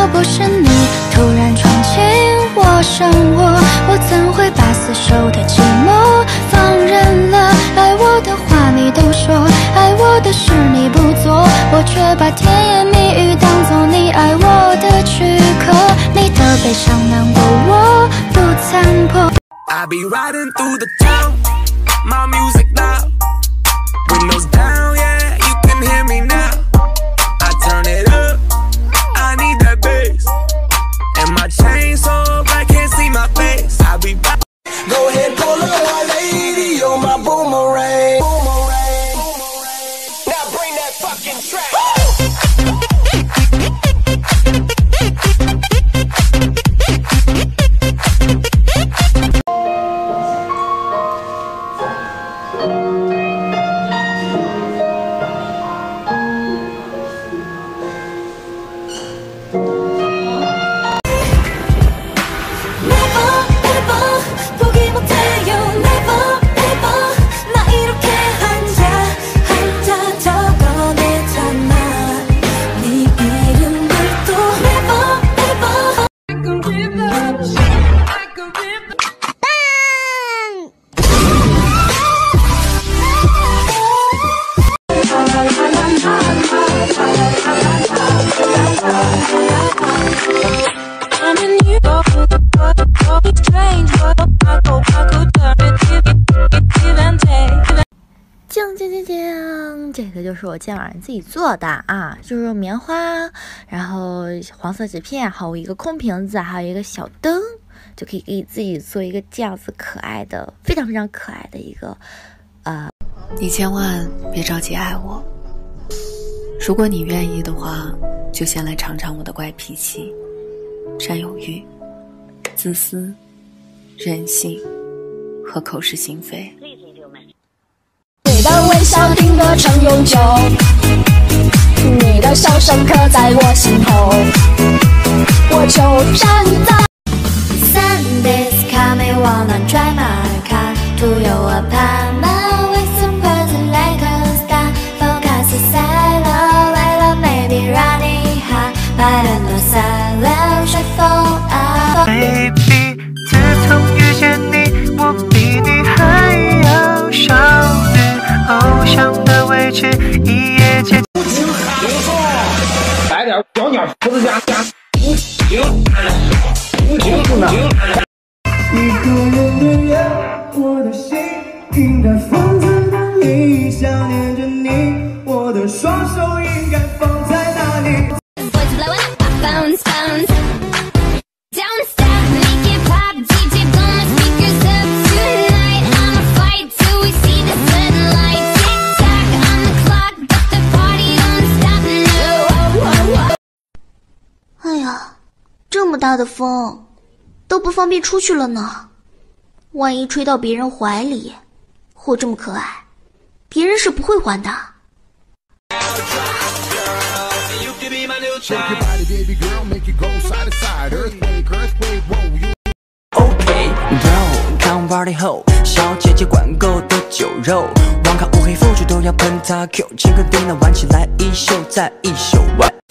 果不是你突然闯进我生活，我怎会把死守的寂寞放任了？爱我的话你都说，爱我的事你不做，我却把甜言蜜语当作你爱我的躯壳。你的悲伤难过我不参破。 I be riding through the town, my music loud, windows down, yeah, you can hear me now. I turn it up, I need that bass, and my chain so bright can't see my face. I be back. Go ahead, pull up my lady, you're my boomerang. Now bring that fucking track. 这个就是我今天晚上自己做的啊，就是用棉花，然后黄色纸片，还有一个空瓶子，还有一个小灯，就可以给自己做一个这样子可爱的，非常非常可爱的一个你千万别着急爱我，如果你愿意的话，就先来尝尝我的怪脾气、占有欲、自私、任性和口是心非。 你的微笑定格成永久，你的笑声刻在我心头，我就站在。 Sunday's coming, wanna try my car to your apartment with some present like a star. Focus is silent, maybe running hot, but I know silence should fall out. Baby， 自从遇见你，我比你还要少女偶像的位置，一夜间。 来点小鸟胡子加呢。 一个人的夜，我的心应该放在哪里？想念着你，我的双手应该放在哪里？ 哎呀，这么大的风，都不方便出去了呢。万一吹到别人怀里，我这么可爱，别人是不会还的。 OK bro， 看 party 后，小姐姐管够的酒肉，网咖乌黑腐竹都要喷他 Q， 请客订单玩起来，一宿再一宿。